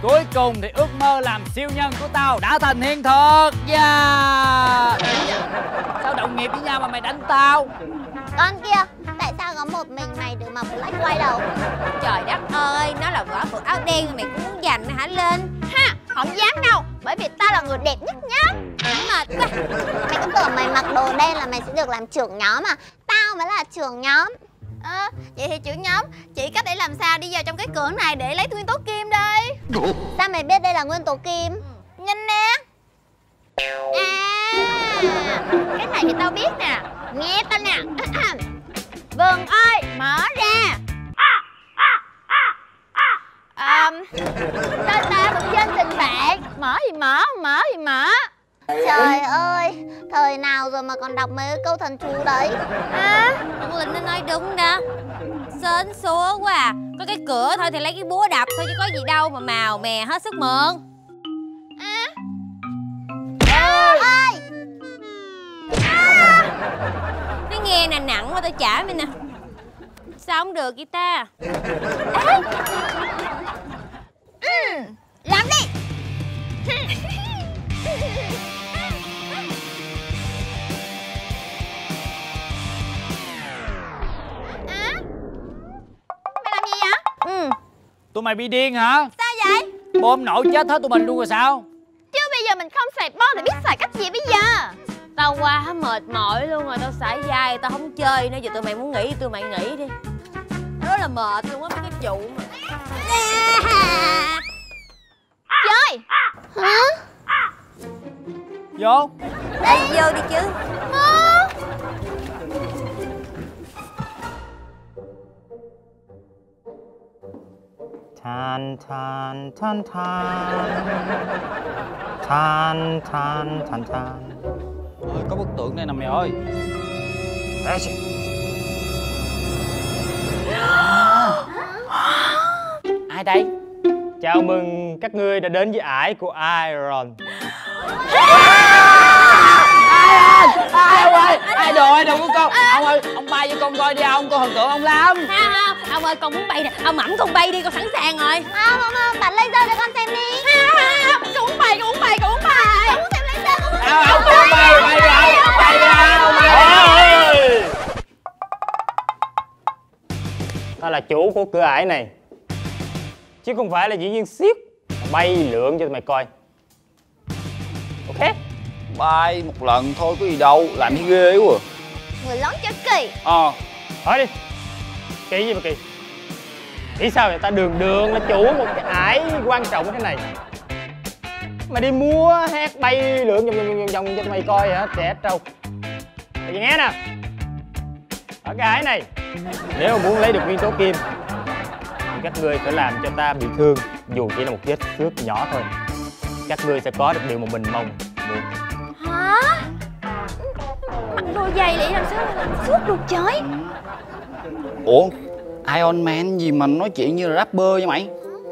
Cuối cùng thì ước mơ làm siêu nhân của tao đã thành hiện thực. Yeah. Sao đồng nghiệp với nhau mà mày đánh tao? Con kia, tại sao có một mình mày được mặc black quay đầu? Trời đất ơi, nó là võ phục áo đen, mày cũng muốn giành hả Linh? Ha, không dám đâu, bởi vì tao là người đẹp nhất nhóm. Mệt quá. Mày cứ tưởng mày mặc đồ đen là mày sẽ được làm trưởng nhóm à? Tao mới là trưởng nhóm. Vậy thì trưởng nhóm chỉ cách để làm sao đi vào trong cái cửa này để lấy nguyên tố kim đây. Sao mày biết đây là nguyên tố kim? Nhìn nè. Cái này thì tao biết nè. Nghe tao nè. Vườn ơi, mở ra. Ta một dân tình bạn. Mở thì mở, mở thì mở. Trời ơi, thời nào rồi mà còn đọc mấy cái câu thần chú đấy. Con Linh nó nói đúng đó. Sến súa quá à. Có cái cửa thôi thì lấy cái búa đập thôi chứ có gì đâu mà màu mè hết sức mượn. Ơi. Nó nghe nè, nặng quá tao trả mày nè. Sao không được vậy ta? Làm đi. Mày làm gì vậy? Tụi mày bị điên hả? Sao vậy? Bom nổ chết hết tụi mình luôn rồi sao? Chứ bây giờ mình không xài bom thì biết xài cách gì bây giờ? Tao quá mệt mỏi luôn rồi, tao xài dai, tao không chơi nữa. Giờ tụi mày muốn nghỉ tụi mày nghỉ đi. Tao rất là mệt luôn á, mấy cái trụ mà. Chơi. Hả? Vô. Đây vô đi chứ. Than than than than than than than than. Ôi, có bức tượng đây nè mày ơi. Ai đây? Chào mừng các ngươi đã đến với ải của Iron. Ai ông ơi, ai đồ ai đâu có con. Ông ơi, ông bay với con coi đi ông, con thần tượng ông lắm. Không, ông ơi con muốn bay nè, ông ẵm con bay đi, con sẵn sàng rồi. Không, bật laser cho con xem đi. Con muốn bay, con muốn bay, con muốn bay. Con muốn xem laser, con muốn xem Ông con bay đâu, bay đâu. Ta là chủ của cửa ải này, chứ không phải là diễn viên xiếc bay lượn cho mày coi. Ok? Bay một lần thôi có gì đâu, làm gì ghê quá. người lớn cho kỳ. Hỏi đi. Kỳ gì mà kỳ? Nghĩ sao vậy? Ta đường đường là chủ một cái ải quan trọng thế này mà đi múa hát bay lượn vòng cho mày coi hả? Trẻ trâu. Bây giờ nghe nè, ở cái ải này nếu mà muốn lấy được nguyên tố kim thì các ngươi phải làm cho ta bị thương, dù chỉ là một vết xước nhỏ thôi. Các ngươi sẽ có được điều mà mình mong muốn. Hả? Mặc đồ dày vậy làm sao mà làm suốt được trời? Ủa, Iron Man gì mà nói chuyện như là rapper vậy mày?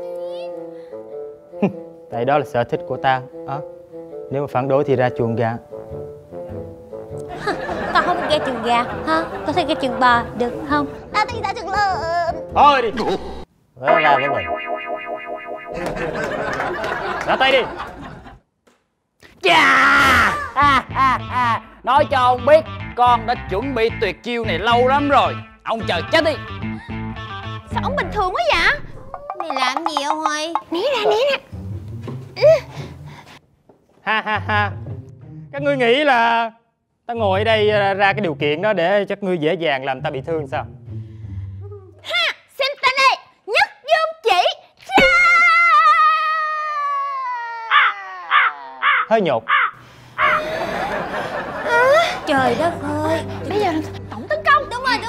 Tại đó là sở thích của ta. Nếu mà phản đối thì ra chuồng gà. Tao không nghe chuồng gà, ha? Tao thích nghe chuồng bò, được không? Tao thích ra trường lợn. Thôi đi. Ra với mình. Ra tay đi. Nói cho ông biết, con đã chuẩn bị tuyệt chiêu này lâu lắm rồi. Ông chờ chết đi. Sao ông bình thường quá vậy? Mày làm gì ông ơi? Né ra. Ha ha ha. Các ngươi nghĩ là ta ngồi ở đây ra cái điều kiện đó để cho các ngươi dễ dàng làm ta bị thương sao? Ha! Xem ta đây! Nhất dương chỉ! Hơi nhột. Trời đất ơi! Bây giờ làm sao? Tổng tấn công! Đúng rồi!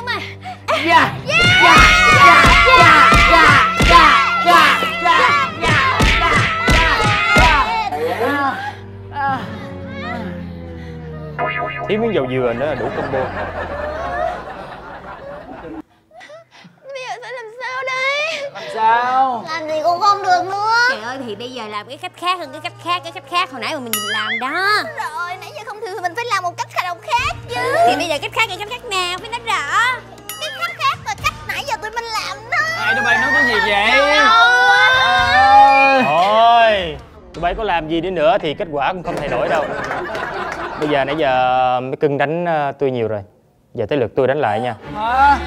Thiếu miếng dầu dừa nữa là đủ combo. Bây giờ phải làm sao đây? Làm sao? Làm gì cũng không được nữa. Trời ơi thì bây giờ làm cái cách khác hơn cái cách khác hồi nãy mà mình làm đó. Rồi, nãy giờ không thì mình phải làm một cách khác chứ. Thì bây giờ cách khác nào phải nói rõ. Cái cách khác là cách nãy giờ tụi mình làm đó. Ai tụi bay nói cái gì vậy? tụi bay có làm gì đi nữa thì kết quả cũng không thay đổi đâu. Bây giờ nãy giờ mấy cưng đánh tôi nhiều rồi, giờ tới lượt tôi đánh lại nha. Hả?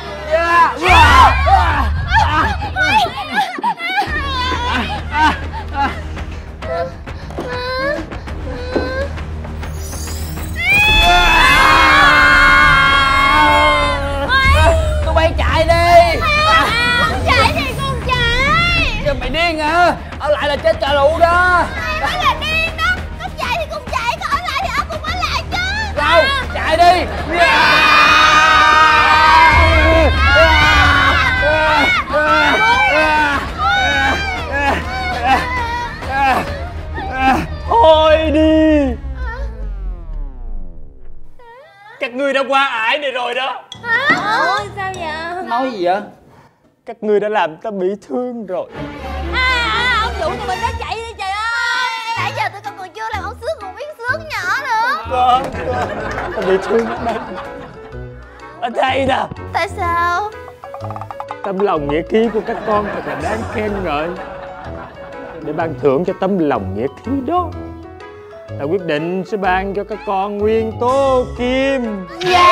Tụi bay chạy đi. Con chạy thì con chạy. Chứ mày điên hả? Ở lại là chết trà lụ đó. Mày nói là điên đó. Con chạy thì con chạy, con ở lại thì ở cùng ở lại chứ. Đâu? Chạy đi. Thôi đi. Các ngươi đã qua ải này rồi đó. Ôi sao vậy? Nói gì vậy? Các ngươi đã làm ta bị thương rồi. Ông chủ tụi mình đã chạy đi trời ơi. Nãy giờ tụi con còn chưa làm ông Sướng còn biết Sướng nhỏ nữa. Con, ta bị thương ở đây. Ở đây nè. Tại sao? Tấm lòng nghĩa khí của các con thật là đáng khen ngợi. Để ban thưởng cho tấm lòng nghĩa khí đó, ta quyết định sẽ ban cho các con nguyên tố kim.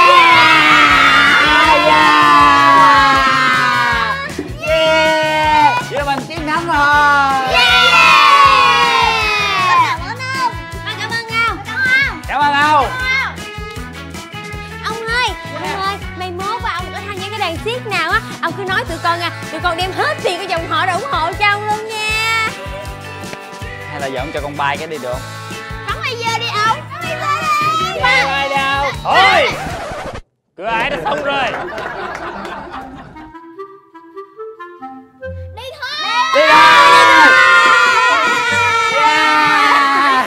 Vậy là mình chiến thắng rồi. Cảm ơn ông. Cảm ơn ông. Cảm ơn ông. Ông ơi, mai mốt ông có tham gia cái đàn xiếc nào á, ông cứ nói tụi con nha, tụi con đem hết tiền của dòng họ để ủng hộ cho ông luôn nha. Hay là giờ ông cho con bay cái đi được không? Không bây giờ đi ông. Không bây giờ đi. Bay đâu? Thôi, cửa ải đã xong rồi. Đi thôi. Đi thôi. Yeah.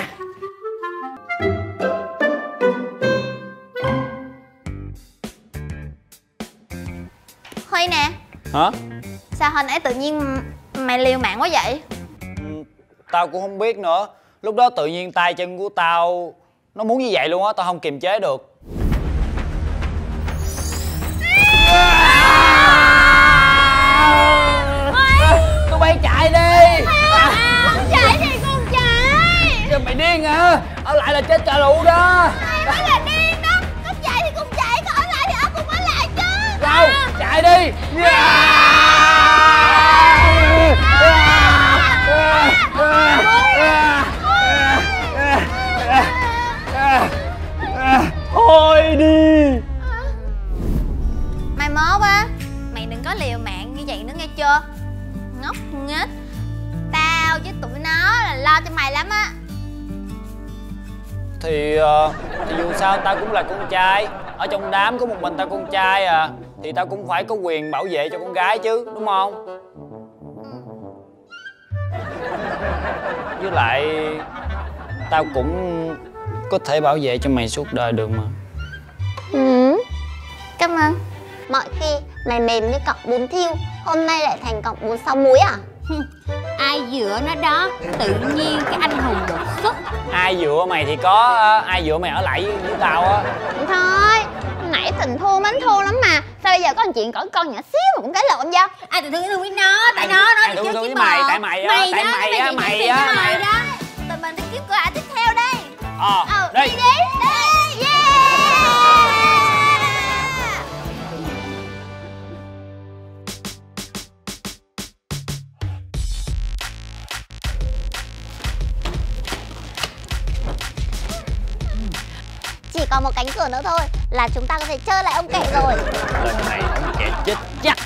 Huy nè, Hả? sao hồi nãy tự nhiên mày liều mạng quá vậy? Tao cũng không biết nữa. Lúc đó tự nhiên tay chân của tao nó muốn như vậy luôn á, tao không kiềm chế được. Tụi bay chạy đi. Con chạy thì con chạy. Chứ mày điên hả? Ở lại là chết trà lụ đó. Mày nói là điên đó. Con chạy thì con chạy, con ở lại thì ở cùng ở lại chứ. Đâu? Chạy đi. Thôi đi. Mai mốt á, mày đừng có liều mạng như vậy nữa nghe chưa? Ngốc nghếch. Tao với tụi nó là lo cho mày lắm á. Thì dù sao tao cũng là con trai. Ở trong đám có một mình tao con trai à, thì tao cũng phải có quyền bảo vệ cho con gái chứ, đúng không? Với lại tao cũng có thể bảo vệ cho mày suốt đời được mà. Cảm ơn. Mọi khi mày mềm như cọng bún thiêu, hôm nay lại thành cọng bún sáu muối à? Ai dựa nó đó, tự nhiên cái anh hùng đột xuất. Ai dựa mày thì có, ai dựa mày ở lại với tao á. Thôi, nãy tình thua mến thua lắm mà. Sao bây giờ có một chuyện cỡ con nhỏ xíu mà cũng cãi lộn vậy? Ai tự thương với nó, tại nó Ai thương với mày, tại mày á, tại mày á, mày á, mày á. Tụi mình đi kiếm cửa ải tiếp theo đây. Đi. Đi. Yeah. Chỉ còn một cánh cửa nữa thôi là chúng ta có thể chơi lại ông kệ rồi. Lần này ông kệ chết chắc.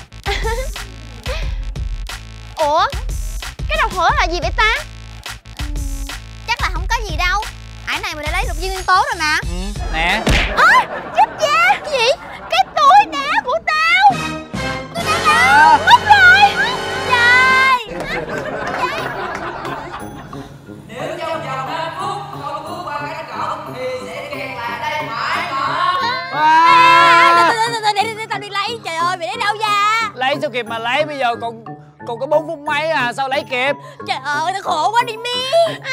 Ủa? Cái đầu hở là gì vậy ta? Chắc là không có gì đâu. Ải này mình đã lấy được viên nguyên tố rồi mà. Nè. Chết cha. Cái gì? Cái túi đá của tao. Túi đá mất rồi. Trời. Nếu trong vòng 5 phút không bước qua cánh cổng thì sẽ kẹt lại đây mãi mãi. Để tao đi lấy, trời ơi, mày lấy đâu ra? Lấy sao kịp mà lấy, bây giờ còn có 4 phút mấy à, sao lấy kịp? Trời ơi, tao khổ quá đi mi.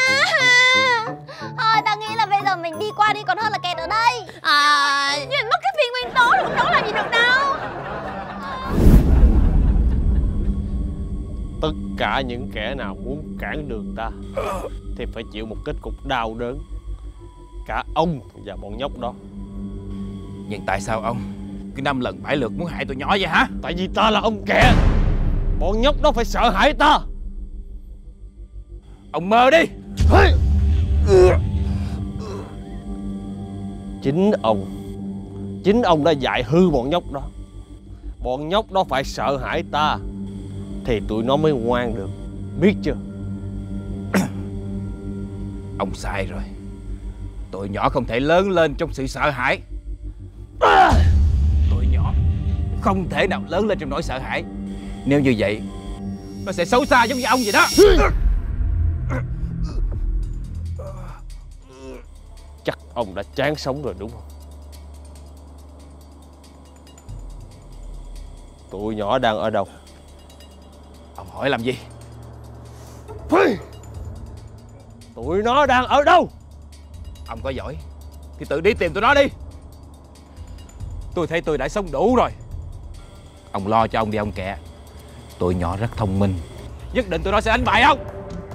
Thôi tao nghĩ là bây giờ mình đi qua đi còn hơn là kẹt ở đây. Nhưng mình mất cái viên nguyên tố thì cũng đâu có làm gì được đâu. Tất cả những kẻ nào muốn cản đường ta thì phải chịu một kết cục đau đớn. Cả ông và bọn nhóc đó. Nhưng tại sao ông cứ 5 lần 7 lượt muốn hại tụi nhỏ vậy hả? Tại vì ta là ông kẹ. Bọn nhóc đó phải sợ hãi ta. Ông mơ đi. Chính ông đã dạy hư bọn nhóc đó. Bọn nhóc đó phải sợ hãi ta thì tụi nó mới ngoan được, biết chưa? Ông sai rồi. Tụi nhỏ không thể lớn lên trong sự sợ hãi. Tụi nhỏ không thể nào lớn lên trong nỗi sợ hãi. Nếu như vậy, nó sẽ xấu xa giống như ông vậy đó. Chắc ông đã chán sống rồi đúng không? Tụi nhỏ đang ở đâu? Ông hỏi làm gì? Tụi nó đang ở đâu? Ông có giỏi thì tự đi tìm tụi nó đi. Tôi thấy tôi đã sống đủ rồi. Ông lo cho ông đi ông kẹ. Tụi nhỏ rất thông minh, nhất định tụi nó sẽ đánh bại ông.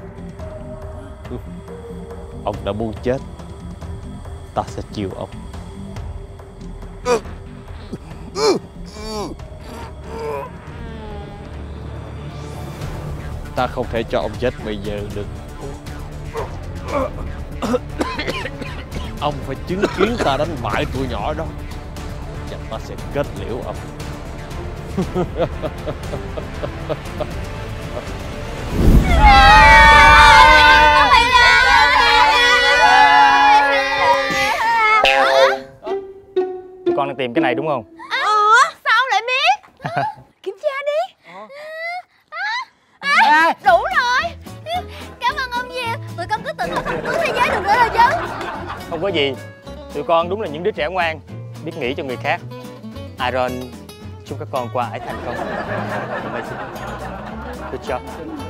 Ông đã muốn chết, ta sẽ chiều ông. Ta không thể cho ông chết bây giờ được. Ông phải chứng kiến ta đánh bại tụi nhỏ đó, và ta sẽ kết liễu ông. Tụi con đang tìm cái này đúng không? Sao ông lại biết? Kiểm tra đi. Đủ rồi. Cảm ơn ông nhiều. Tụi con cứ tự học cấp cứu thế giới được nữa rồi chứ. Không có gì. Tụi con đúng là những đứa trẻ ngoan, biết nghĩ cho người khác. Aaron, chúc các con qua ải thành công. Amazing. Good job.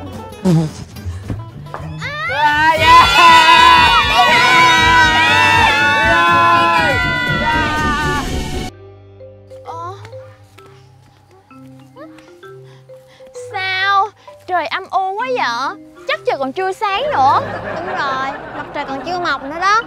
Sao? Trời âm u quá vậy? Chắc trời còn chưa sáng nữa. Đúng rồi, mặt trời còn chưa mọc nữa đó.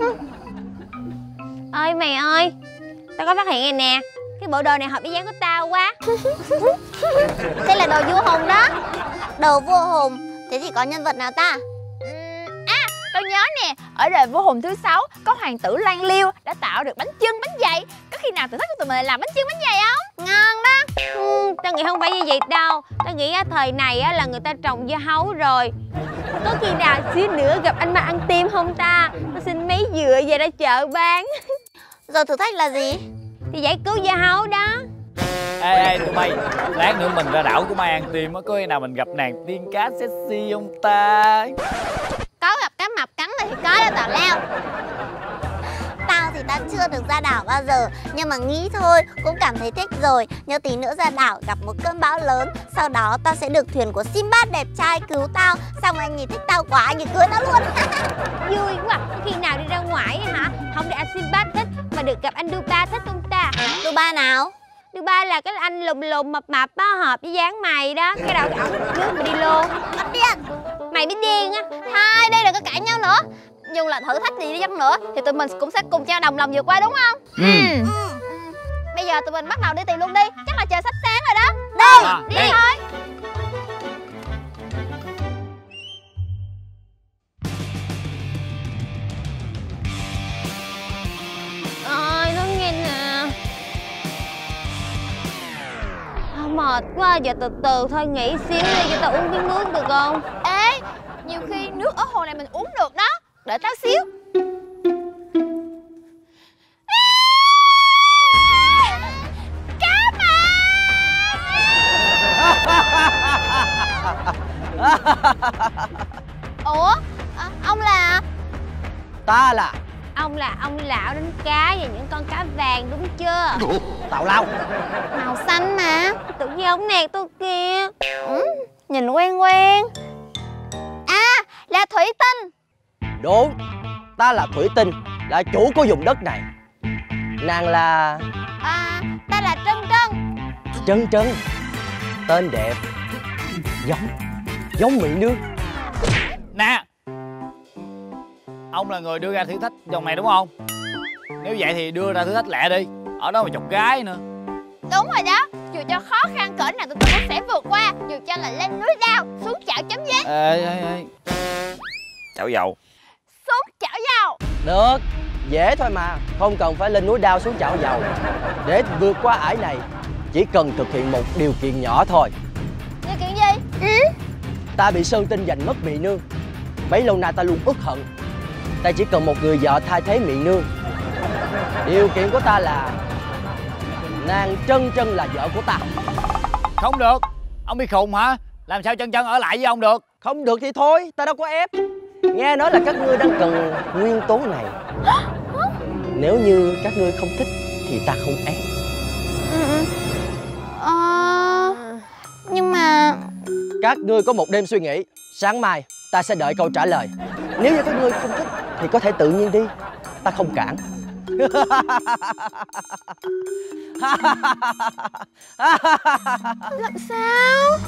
Ơi mày ơi, tao có phát hiện này nè. Cái bộ đồ này hợp với dáng của tao quá. Đây là đồ vua Hùng đó. Đồ vua Hùng, thế thì có nhân vật nào ta? Tao nhớ nè, ở đời vua Hùng thứ 6 có hoàng tử Lan Liêu đã tạo được bánh chưng bánh dày. Có khi nào thử thách của tụi mình làm bánh chưng bánh dày không? Ngon đó. Tao nghĩ không phải như vậy đâu. Tao nghĩ thời này là người ta trồng dưa hấu rồi. Có khi nào xíu nữa gặp anh Ma ăn tim không ta? Tao xin mấy dừa về ra chợ bán. Giờ thử thách là gì? Thì giải cứu dưa hấu đó. Ê tụi bay, lát nữa mình ra đảo của Mai ăn tim á, có khi nào mình gặp nàng tiên cá sexy không ta? Có gặp cá mập cắn thì có đó Tào Lao. Tao thì tao chưa được ra đảo bao giờ, nhưng mà nghĩ thôi cũng cảm thấy thích rồi. Nhớ tí nữa ra đảo gặp một cơn bão lớn, sau đó tao sẽ được thuyền của Sinbad đẹp trai cứu tao. Xong anh ấy thích tao quá, anh ấy cưới tao luôn. Vui quá. Có khi nào đi ra ngoài hả? Không để anh Sinbad thích mà được gặp anh Duba thích không ta? Duba nào? Duba là cái anh lùn lùn mập mập á, hợp với dáng mày đó. Cái đầu cái ổng nước mà đi lô. Mất điên. Mày biết điên á. Thôi đi đừng có cãi nhau nữa. Dù là thử thách gì đi chăng nữa thì tụi mình cũng sẽ cùng nhau đồng lòng vượt qua đúng không? Bây giờ tụi mình bắt đầu đi tìm luôn đi. Chắc là trời sắp sáng rồi đó. Đi, đi thôi. Ôi nó nghe nè. Mệt quá, giờ từ từ thôi, nghỉ xíu đi cho tao uống miếng nước được không? Ê, nhiều khi nước ở hồ này mình uống được đó. Đợi tao xíu. Cá mà. Ủa, ông là? Ta là Ông là ông lão đánh cá và những con cá vàng đúng chưa? Tào Lao. Màu xanh mà. Tự nhiên ông nẹt tôi kìa. Nhìn quen quen. À, là Thủy Tinh. Đúng, ta là Thủy Tinh, là chủ của vùng đất này. Nàng là... À, ta là Trân Trân. Trân Trân, tên đẹp. Giống Mỹ Nương. Nè, ông là người đưa ra thử thách vòng này đúng không? Nếu vậy thì đưa ra thử thách lẹ đi. Ở đó mà chọc gái nữa. Đúng rồi đó. Dù cho khó khăn cỡ nào tụi tôi cũng sẽ vượt qua. Dù cho là lên núi đao, xuống chảo chấm dứt. Ê. Chảo dầu. Xuống chảo dầu. Được, dễ thôi mà. Không cần phải lên núi đao xuống chảo dầu. Để vượt qua ải này, chỉ cần thực hiện một điều kiện nhỏ thôi. Điều kiện gì? Ta bị Sơn Tinh giành mất Mỹ Nương. Bấy lâu nay ta luôn uất hận. Ta chỉ cần một người vợ thay thế Mỹ Nương. Điều kiện của ta là nàng Trân Trân là vợ của ta. Không được. Ông bị khùng hả? Làm sao Trân Trân ở lại với ông được? Không được thì thôi, ta đâu có ép. Nghe nói là các ngươi đang cần nguyên tố này. Nếu như các ngươi không thích thì ta không ép. Nhưng mà Các ngươi có một đêm suy nghĩ. Sáng mai ta sẽ đợi câu trả lời. Nếu như các ngươi không thích thì có thể tự nhiên đi. Ta không cản. Làm sao?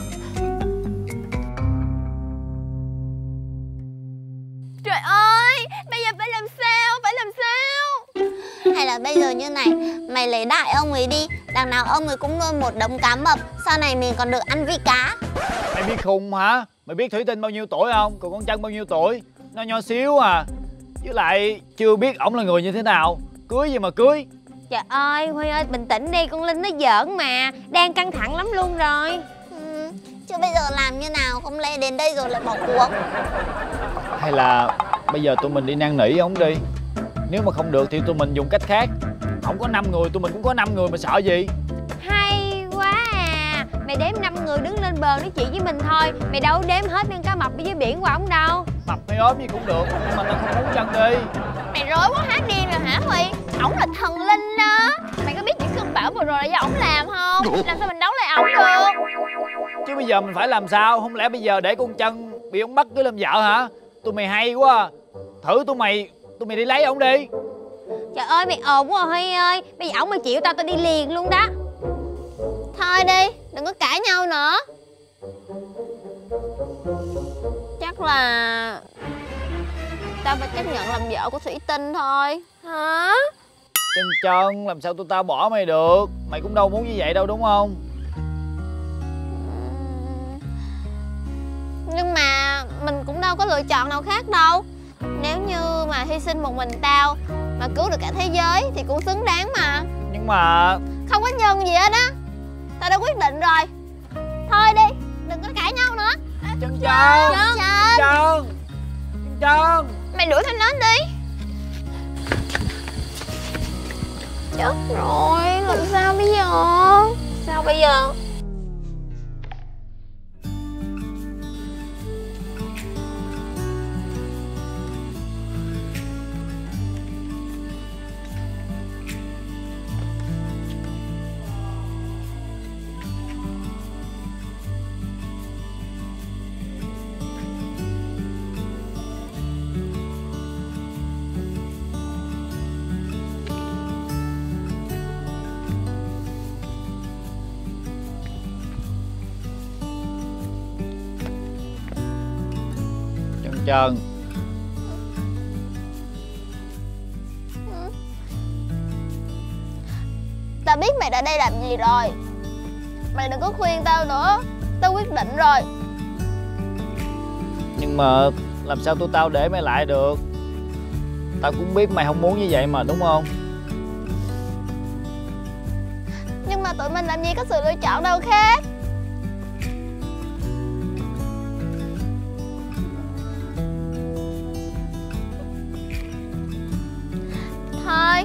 Trời ơi, bây giờ phải làm sao? Phải làm sao? hay là bây giờ như này, mày lấy đại ông ấy đi. Đằng nào ông ấy cũng nuôi một đống cá mập. Sau này mình còn được ăn vĩ cá. Mày biết khùng hả? Mày biết Thủy Tinh bao nhiêu tuổi không? Còn con Trân bao nhiêu tuổi? Nó nho xíu à. Với lại chưa biết ổng là người như thế nào. Cưới gì mà cưới. Trời ơi, Huy ơi, bình tĩnh đi, con Linh nó giỡn mà. Đang căng thẳng lắm luôn rồi. Chứ bây giờ làm như nào, không lẽ đến đây rồi lại bỏ cuộc. Hay là bây giờ tụi mình đi năn nỉ ổng đi. Nếu mà không được thì tụi mình dùng cách khác. Ổng có 5 người, tụi mình cũng có 5 người mà sợ gì. Hay quá à. Mày đếm 5 người đứng lên bờ nói chuyện với mình thôi. Mày đâu đếm hết con cá mập ở dưới biển của ổng đâu. Mập hay ốm gì cũng được, nhưng mà tao không muốn Trân đi. Mày rối quá hát điên rồi hả Huy? Ổng là thần linh đó. Mày có biết những cơn bão vừa rồi là do ổng làm không? Làm sao mình đấu lại ổng được? Chứ bây giờ mình phải làm sao? Không lẽ bây giờ để con Trân bị ông bắt cứ làm vợ hả? Tụi mày hay quá à. Thử tụi mày đi lấy ổng đi. Trời ơi mày ồn quá à Huy ơi. Bây giờ ổng mà chịu tao đi liền luôn đó. Thôi đi, đừng có cãi nhau nữa. Chắc là tao phải chấp nhận làm vợ của Thủy Tinh thôi. Hả? Trân, làm sao tụi tao bỏ mày được? Mày cũng đâu muốn như vậy đâu đúng không? Nhưng mà mình cũng đâu có lựa chọn nào khác đâu. Nếu như mà hy sinh một mình tao mà cứu được cả thế giới thì cũng xứng đáng mà. Nhưng mà không có nhân gì hết á. Tao đã quyết định rồi. Thôi đi, đừng có cãi nhau nữa. Trân, Mày đuổi theo nó đi. Chết rồi, làm sao bây giờ? Sao bây giờ? Trân, Tao biết mày đã đây làm gì rồi. Mày đừng có khuyên tao nữa. Tao quyết định rồi. nhưng mà làm sao tụi tao để mày lại được? Tao cũng biết mày không muốn như vậy mà đúng không? Nhưng mà tụi mình làm gì có sự lựa chọn đâu khác. Thôi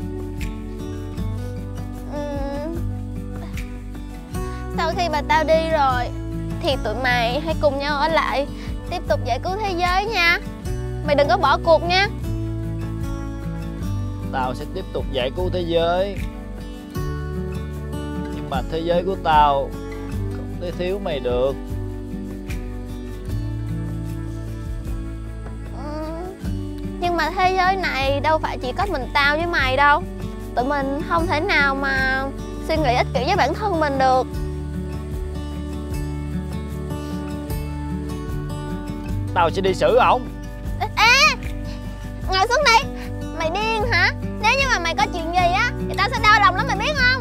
sau khi mà tao đi rồi thì tụi mày hãy cùng nhau ở lại tiếp tục giải cứu thế giới nha. Mày đừng có bỏ cuộc nha. Tao sẽ tiếp tục giải cứu thế giới. Nhưng mà thế giới của tao không thể thiếu mày được. Nhưng mà thế giới này đâu phải chỉ có mình tao với mày đâu. Tụi mình không thể nào mà suy nghĩ ích kỷ với bản thân mình được. tao sẽ đi xử ổng. Ê, ngồi xuống đi. Mày điên hả? Nếu như mà mày có chuyện gì á thì tao sẽ đau lòng lắm, mày biết không?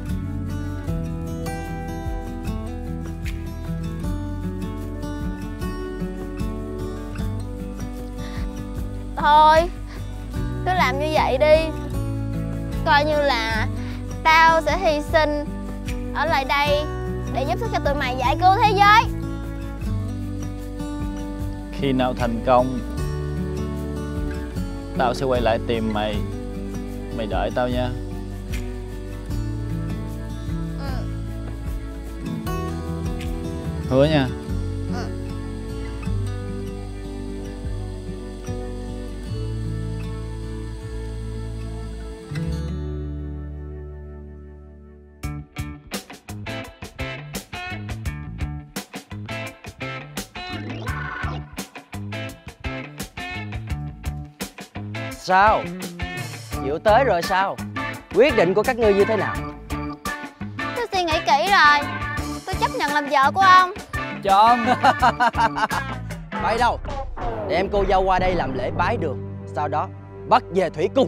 Thôi, cứ làm như vậy đi. Coi như là tao sẽ hy sinh ở lại đây để giúp sức cho tụi mày giải cứu thế giới. Khi nào thành công, tao sẽ quay lại tìm mày. Mày đợi tao nha. Hứa nha. Sao? Chịu tới rồi sao? Quyết định của các ngươi như thế nào? Tôi suy nghĩ kỹ rồi. Tôi chấp nhận làm vợ của ông. Tròn. Phải đâu? Đem cô dâu qua đây làm lễ bái đường, sau đó bắt về thủy cung.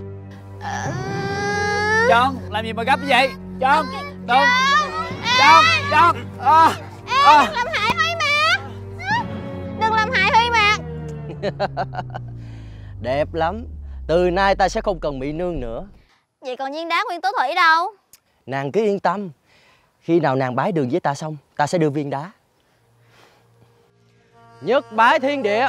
Tròn, làm gì mà gấp như vậy? Tròn, đừng. Tròn. Đừng làm hại Huy Mạc. Đừng làm hại Huy Mạc. Đẹp lắm. Từ nay ta sẽ không cần mỹ nương nữa. Vậy còn viên đá Nguyên Tố Thủy đâu? Nàng cứ yên tâm. Khi nào nàng bái đường với ta xong, ta sẽ đưa viên đá. Nhất bái thiên địa.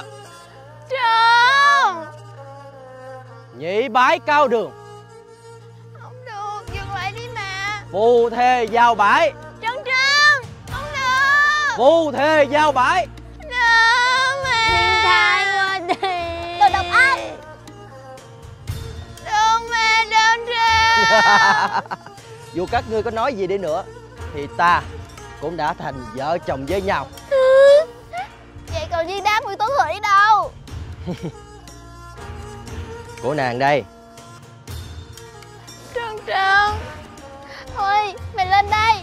Tròn. Nhị bái cao đường. Không được, dừng lại đi mà. Phù thề giao bái. Trân Trân, không được. Phù thề giao bái. Đừng mà. Thiên thai qua đi. Tôi độc ác. Đừng mà, Trân Trân. Dù các ngươi có nói gì đi nữa thì ta cũng đã thành vợ chồng với nhau. Vậy còn viên đá Nguyên Tố Thủy đâu? Của nàng đây. Trân Trân. Thôi, mày lên đây.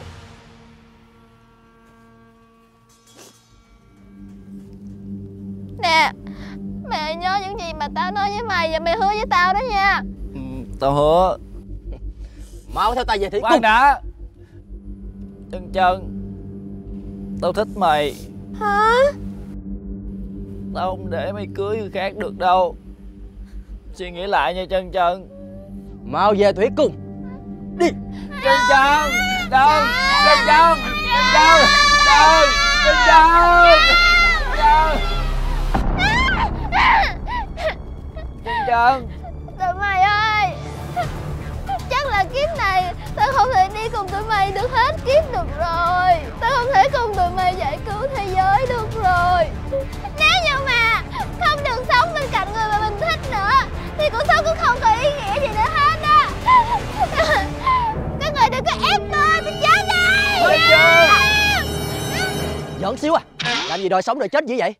Nè, mày nhớ những gì mà tao nói với mày và mày hứa với tao đó nha. Tao hứa. Mau theo ta về thủy Khoan cung. đã. Trân Trân, tao thích mày. Hả? Tao không để mày cưới người khác được đâu. Suy nghĩ lại nha Trân Trân. Mau về thủy cung. Đi. Trân Trân. Đừng. Trân Trân. Trân Trân. Đừng. Trân Trân. Trân Trân. Tụi mày ơi, chắc là kiếp này tao không thể đi cùng tụi mày được hết kiếp được rồi. Tao không thể cùng tụi mày giải cứu thế giới được rồi. Nếu như mà không được sống bên cạnh người mà mình thích nữa thì cuộc sống cũng không có ý nghĩa gì nữa hết á. Các người đừng có ép tôi chết đây. Giỡn xíu à. Làm gì đòi sống đòi chết dữ vậy?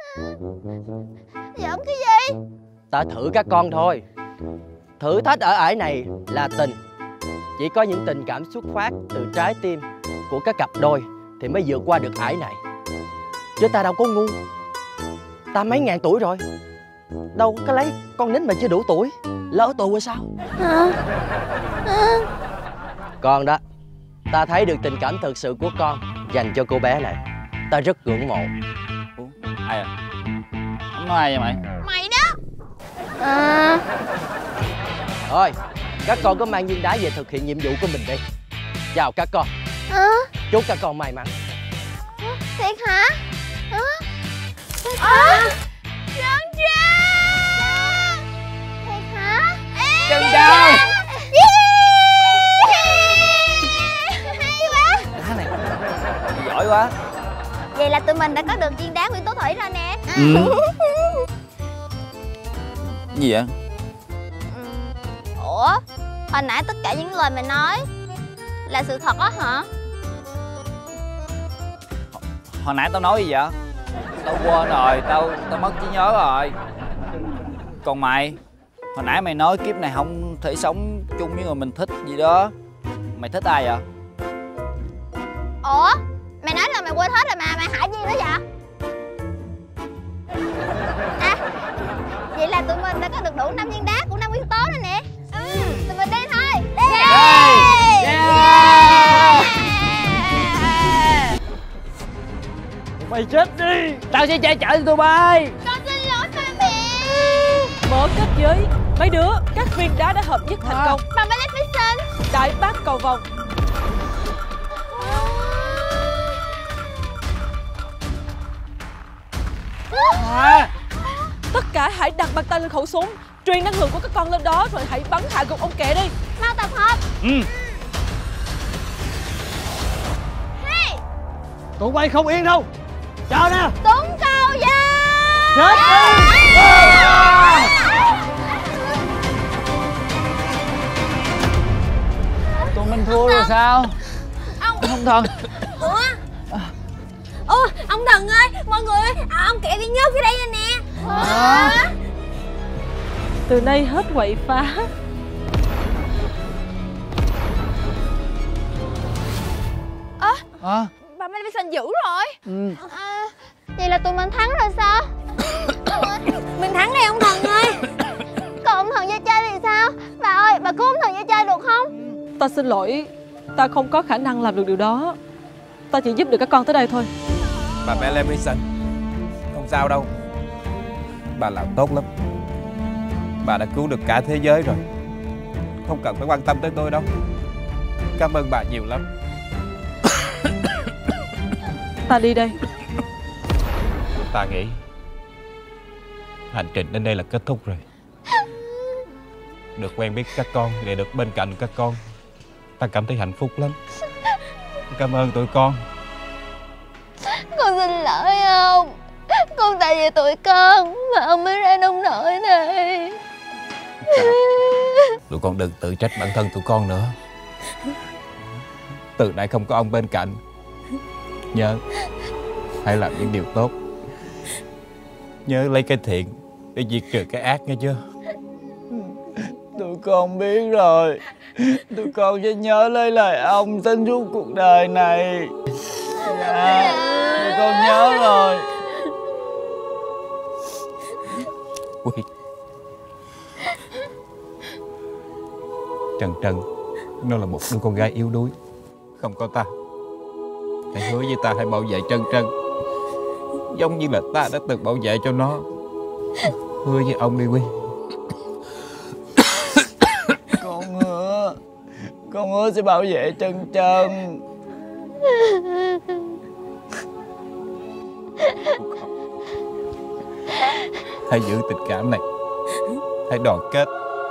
Giỡn cái gì? Ta thử các con thôi. Thử thách ở ải này là tình. Chỉ có những tình cảm xuất phát từ trái tim của các cặp đôi thì mới vượt qua được ải này. Chứ ta đâu có ngu. Ta mấy ngàn tuổi rồi, đâu có lấy con nít mà chưa đủ tuổi lỡ tù rồi sao? Con đó, ta thấy được tình cảm thực sự của con dành cho cô bé này. Ta rất ngưỡng mộ. Ủa, ai à? Không nói ai vậy mày? Mày đó. Thôi, các con cứ mang viên đá về thực hiện nhiệm vụ của mình đi. Chào các con. Chúc các con may mắn. Thiệt hả? Thiệt hả? Trân Trân. Thiệt hả? Trân Trân. Hay quá. Đá này giỏi quá. Vậy là tụi mình đã có được viên đá Nguyên Tố Thủy rồi nè. Gì vậy? Ủa, hồi nãy tất cả những lời mày nói là sự thật á hả? Hồi nãy tao nói gì vậy? Tao quên rồi, tao mất trí nhớ rồi. Còn mày, hồi nãy mày nói kiếp này không thể sống chung với người mình thích gì đó. Mày thích ai vậy? Ủa, mày nói là mày quên hết rồi mà mày hại gì nữa vậy? được đủ 5 viên đá của 5 nguyên tố này nè. Tụi mình đi thôi. Mày chết đi. Tao sẽ che chở tụi bay. Con xin lỗi ba mẹ. Mở kết giới. Mấy đứa, các viên đá đã hợp nhất thành công. Bà Maleficent. Đại bác cầu vồng. Tất cả hãy đặt bàn tay lên khẩu súng, truyền năng lượng của các con lên đó rồi hãy bắn hạ gục ông kẻ đi. Mau tập hợp. Tụi bay không yên đâu. Chào nè. Túng cao da. Chết đi. Tụi mình thua rồi sao? Ông thần. Ông thần ơi, mọi người ơi, ông kẻ bị nhốt ở đây nè. Từ nay hết quậy phá. Bà Maleficent dữ rồi. Vậy là tụi mình thắng rồi sao? Mình thắng đây ông thần ơi. Còn ông thần da chơi thì sao? Bà ơi, bà cứu ông thần da chơi được không? Ta xin lỗi, ta không có khả năng làm được điều đó. Ta chỉ giúp được các con tới đây thôi. Bà Maleficent, không sao đâu. Bà làm tốt lắm. Bà đã cứu được cả thế giới rồi. Không cần phải quan tâm tới tôi đâu. Cảm ơn bà nhiều lắm. Ta đi đây. Ta nghĩ hành trình đến đây là kết thúc rồi. Được quen biết các con, để được bên cạnh các con, ta cảm thấy hạnh phúc lắm. Cảm ơn tụi con. Con xin lỗi ông. Con tại vì tụi con mà ông mới ra nông nổi này. Tụi con đừng tự trách bản thân tụi con nữa. Từ nay không có ông bên cạnh, nhớ hãy làm những điều tốt. Nhớ lấy cái thiện để diệt trừ cái ác, nghe chưa? Tụi con biết rồi. Tụi con sẽ nhớ lấy lời ông trên suốt cuộc đời này. Dạ, tụi con nhớ rồi. Ui. Trần Trần, nó là một đứa con gái yếu đuối. Không có ta, hãy hứa với ta hãy bảo vệ Trân Trân giống như là ta đã từng bảo vệ cho nó. Hứa với ông đi Quy. Con hứa sẽ bảo vệ Trân Trân. Hãy giữ tình cảm này, hãy đoàn kết.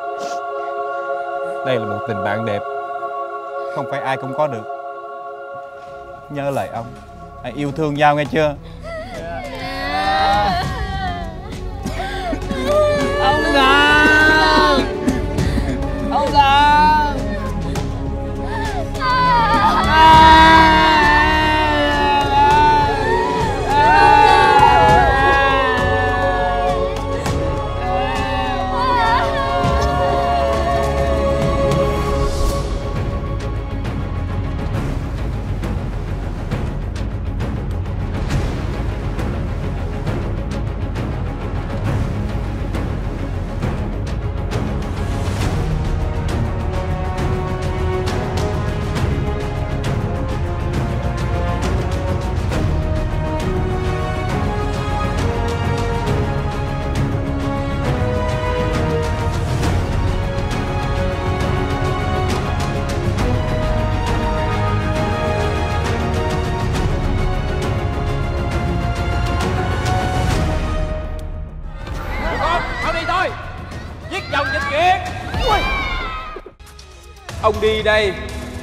Đây là một tình bạn đẹp, không phải ai cũng có được. Nhớ lời ông, hãy yêu thương nhau, nghe chưa? Ông thần! Ông thần! Ông đi đây.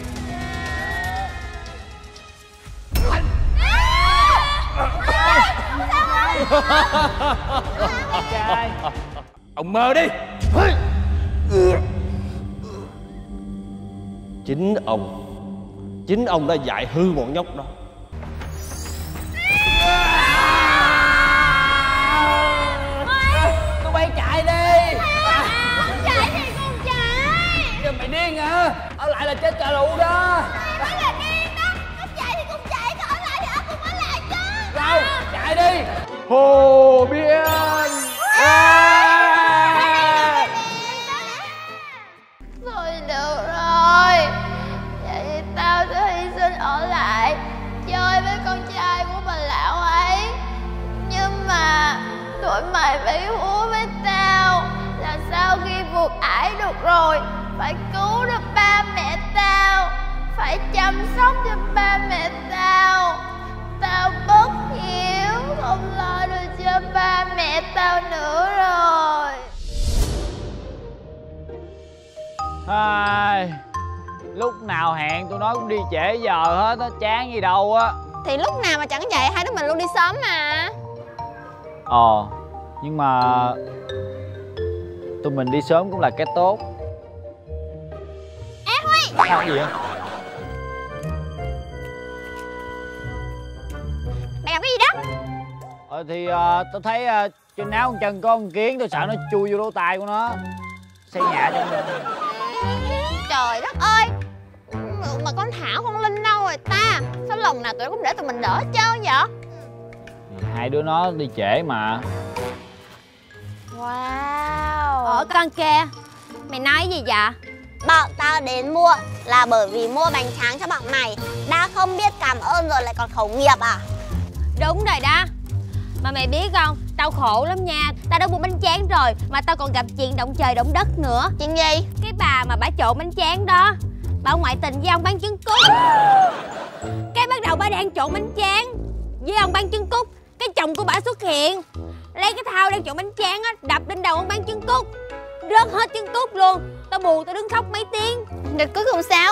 Ông mơ đi. Chính ông đã dạy hư bọn nhóc đó. Tụi bay chạy đi. Không chạy thì con chạy. Giờ mày điên hả? Ở lại là chết cà lụ đó. Mày mới là điên đó. Không chạy thì con chạy, còn ở lại thì ở cùng ở lại chứ. Đâu, chạy đi. Hồ Biên. tụi mày phải hứa với tao là sau khi vượt ải được rồi phải cứu được ba mẹ tao, phải chăm sóc cho ba mẹ tao. Tao bất hiếu, không lo được cho ba mẹ tao nữa rồi. Ai, lúc nào hẹn tụi nó cũng đi trễ giờ hết á, chán gì đâu á. Thì lúc nào mà chẳng vậy, hai đứa mình luôn đi sớm mà. Nhưng mà tụi mình đi sớm cũng là cái tốt. Ê Huy! Sao gì vậy? Mày làm cái gì đó? Thì tao thấy trên áo con chân có con kiến, tao sợ nó chui vô lỗ tai của nó. Xây nhà cho mình. Trời đất ơi! Mà con Thảo con Linh đâu rồi ta? Sao lần nào tụi nó cũng để tụi mình đỡ hết trơn vậy? Hai đứa nó đi trễ mà. Wow. Con kia, mày nói gì vậy? Bọn tao đến mua là bởi vì mua bánh tráng cho bọn mày. Đã không biết cảm ơn rồi lại còn khẩu nghiệp à? Đúng rồi đó. Mà mày biết không, tao khổ lắm nha. Tao đã mua bánh tráng rồi mà tao còn gặp chuyện động trời động đất nữa. Chuyện gì? Cái bà mà bả trộn bánh tráng đó, bà ngoại tình với ông bán trứng cút. Cái bắt đầu bà đang trộn bánh tráng với ông bán trứng cút, cái chồng của bà xuất hiện, lấy cái thau đang trộn bánh tráng á đập lên đầu ông bán trứng cút, rớt hết trứng cút luôn. Tao buồn, tao đứng khóc mấy tiếng. Được cuối cùng sao?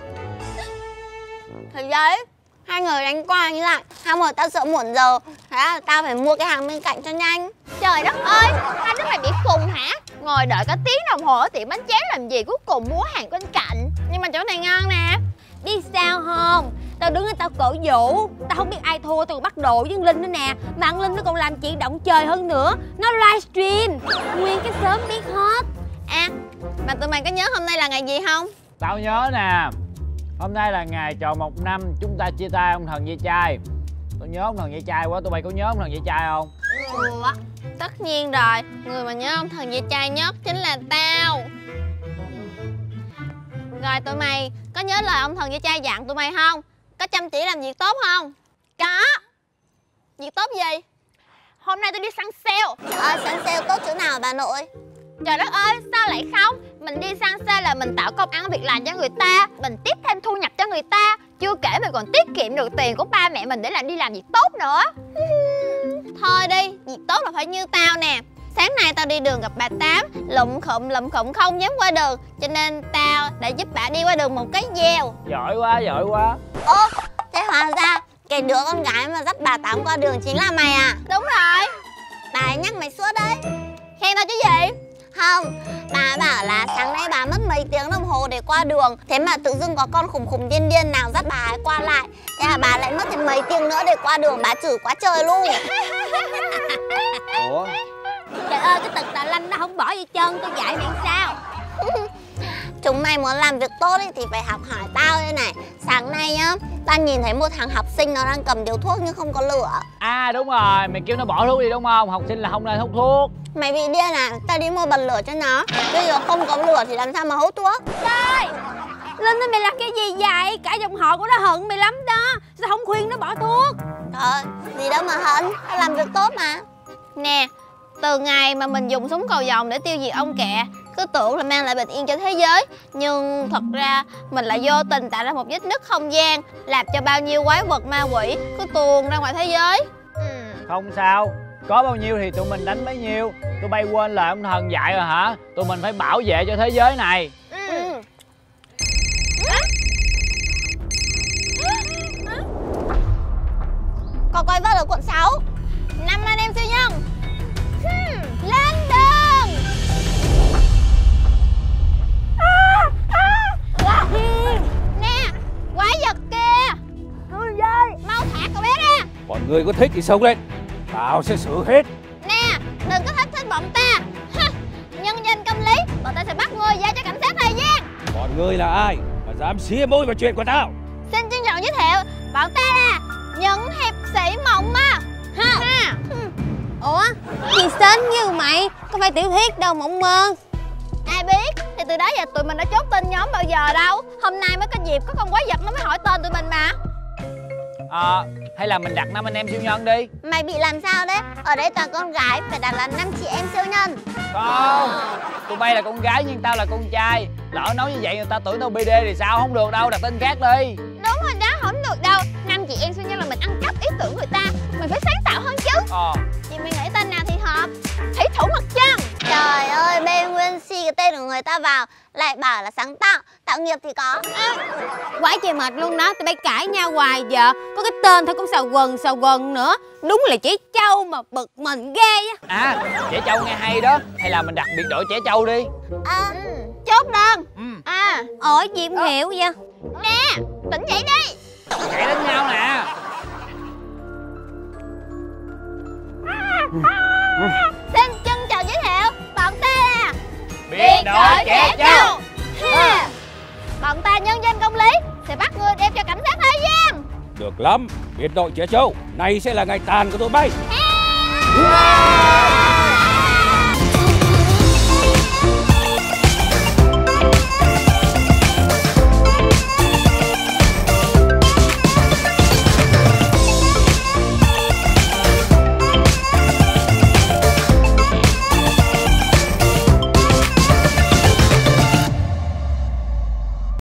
Thì đấy, hai người đánh qua như lại. Hai người tao sợ muộn giờ, thế là tao phải mua cái hàng bên cạnh cho nhanh. Trời đất ơi, hai đứa mày bị khùng hả? Ngồi đợi cả tiếng đồng hồ ở tiệm bánh tráng làm gì, cuối cùng mua hàng bên cạnh. Nhưng mà chỗ này ngon nè. Biết sao không? Tao đứng ở tao cổ vũ. Tao không biết ai thua, tao còn bắt đồ với Linh nữa nè. Mà con Linh nó còn làm chuyện động trời hơn nữa. Nó livestream, nguyên cái xóm biết hết. À, mà tụi mày có nhớ hôm nay là ngày gì không? Tao nhớ nè. Hôm nay là ngày tròn 1 năm chúng ta chia tay ông thần dây chai. Tao nhớ ông thần dây chai quá. Tụi bay có nhớ ông thần dây chai không? Ủa, tất nhiên rồi. Người mà nhớ ông thần dây chai nhất chính là tao. Rồi tụi mày có nhớ lời ông thần dây chai dặn tụi mày không? Có chăm chỉ làm việc tốt không? Có. Việc tốt gì? Hôm nay tôi đi săn sale. Trời ơi, săn sale tốt chỗ nào bà nội? Trời đất ơi, sao lại không? Mình đi săn sale là mình tạo công ăn việc làm cho người ta, mình tiếp thêm thu nhập cho người ta. Chưa kể mình còn tiết kiệm được tiền của ba mẹ mình để đi làm việc tốt nữa. Thôi đi, việc tốt là phải như tao nè. Sáng nay tao đi đường gặp bà Tám, lụm khụm không dám qua đường, cho nên tao đã giúp bà đi qua đường một cái gieo. Giỏi quá, giỏi quá. Ô, thế hóa ra cái đứa con gái mà dắt bà Tám qua đường chính là mày à? Đúng rồi. Bà ấy nhắc mày suốt đấy. Khen tao chứ gì? Không, bà bảo là sáng nay bà mất mấy tiếng đồng hồ để qua đường. Thế mà tự dưng có con khùng điên nào dắt bà ấy qua lại. Thế là bà lại mất thêm mấy tiếng nữa để qua đường, bà chửi quá trời luôn. Ủa? Trời ơi, cái tật Tà Lanh nó không bỏ gì trơn, tôi dạy mày sao? Chúng mày muốn làm việc tốt ấy thì phải học hỏi tao đây này. Sáng nay nhá, tao nhìn thấy một thằng học sinh nó đang cầm điếu thuốc nhưng không có lửa. À đúng rồi, mày kêu nó bỏ thuốc đi đúng không? Học sinh là không nên hút thuốc. Mày bị điên à? Tao đi mua bật lửa cho nó. Bây giờ không có lửa thì làm sao mà hút thuốc? Trời! Linh ơi, mày làm cái gì vậy? Cả dòng họ của nó hận mày lắm đó. Sao không khuyên nó bỏ thuốc? Trời ơi, gì đâu mà hận, tao làm việc tốt mà. Nè, từ ngày mà mình dùng súng cầu vồng để tiêu diệt ong kẹ, cứ tưởng là mang lại bình yên cho thế giới, nhưng thật ra mình lại vô tình tạo ra một vết nứt không gian, làm cho bao nhiêu quái vật ma quỷ cứ tuồn ra ngoài thế giới. Không sao, có bao nhiêu thì tụi mình đánh bấy nhiêu. Tụi bay quên lời ông thần dạy rồi hả? Tụi mình phải bảo vệ cho thế giới này. Có quay vớt ở quận 6. 5 anh em siêu nhân lên đường. Nè, quái vật kia, mau thả cậu bé ra. Mọi người có thích thì xông lên, tao sẽ xử hết. Nè, đừng có thách thức bọn ta. Nhân danh công lý, bọn ta sẽ bắt ngươi giao cho cảnh sát thời gian. Bọn ngươi là ai mà dám xía môi vào chuyện của tao? Xin trân trọng giới thiệu, bọn ta là những hiệp sĩ mộng mơ. Ủa, gì sến như mày? Có phải tiểu thuyết đâu mộng mơ. Ai biết, thì từ đó giờ tụi mình đã chốt tên nhóm bao giờ đâu. Hôm nay mới có dịp có con quái vật nó mới hỏi tên tụi mình mà. hay là mình đặt 5 anh em siêu nhân đi. Mày bị làm sao đấy? Ở đây toàn con gái, phải đặt là 5 chị em siêu nhân. Không, tụi bay là con gái nhưng tao là con trai. Lỡ nói như vậy người ta tưởng tao BD thì sao? Không được đâu, đặt tên khác đi. Đúng rồi đó, không được đâu. 5 chị em siêu nhân là mình ăn cắp ý tưởng người ta. Mình phải sáng tạo hơn chứ. Chị mày nghĩ tên nào thì hợp? Thủy thủ mặt trăng. Trời ơi, bê nguyên si cái tên của người ta vào, lại bảo là sáng tạo, tạo nghiệp thì có. Quá trời mệt luôn đó, tụi bay cãi nhau hoài giờ. Có cái tên thôi cũng xào quần nữa. Đúng là chỉ trâu mà bực mình ghê á. À, trẻ trâu nghe hay đó. Hay là mình đặt biệt đội trẻ trâu đi. Chốt đơn. Ở gì không hiểu vậy? Nè, tỉnh dậy đi. Cãi đánh nhau nè. Xin chân chào giới thiệu, bọn ta là biệt đội trẻ trâu. Bọn ta nhân danh công lý sẽ bắt ngươi đem cho cảnh sát thế gian. Được lắm, biệt đội trẻ trâu. Này sẽ là ngày tàn của tụi bay.